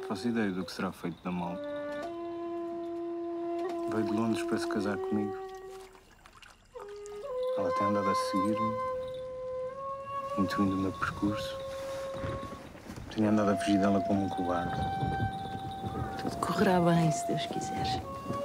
Faço ideia do que será feito da mal. Veio de Londres para se casar comigo. Ela tem andado a seguir-me, intuindo o meu percurso. Tenho andado a fugir dela como um cobarde. Tudo correrá bem, se Deus quiser.